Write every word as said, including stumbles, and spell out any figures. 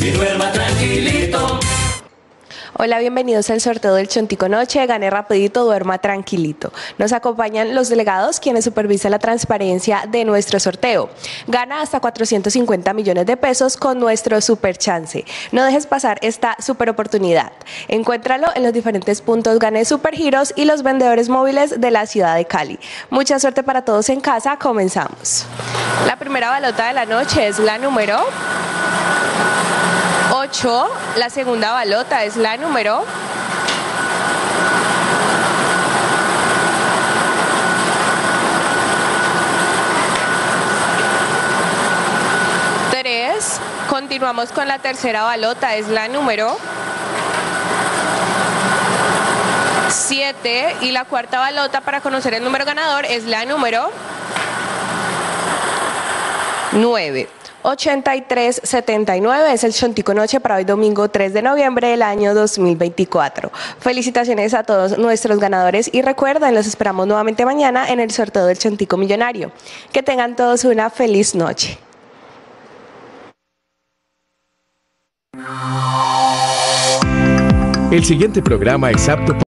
y duerma tranquilito. Hola, bienvenidos al sorteo del Chontico Noche. Gane rapidito, duerma tranquilito. Nos acompañan los delegados quienes supervisan la transparencia de nuestro sorteo. Gana hasta cuatrocientos cincuenta millones de pesos con nuestro super chance. No dejes pasar esta super oportunidad. Encuéntralo en los diferentes puntos Gane Supergiros y los vendedores móviles de la ciudad de Cali. Mucha suerte para todos en casa. Comenzamos. La primera balota de la noche es la número ocho, la segunda balota es la número tres, continuamos con la tercera balota, es la número siete y la cuarta balota para conocer el número ganador es la número nueve. ochenta y tres setenta y nueve es el Chontico Noche para hoy domingo tres de noviembre del año dos mil veinticuatro. Felicitaciones a todos nuestros ganadores y recuerden, los esperamos nuevamente mañana en el sorteo del Chontico Millonario. Que tengan todos una feliz noche. El siguiente programa es apto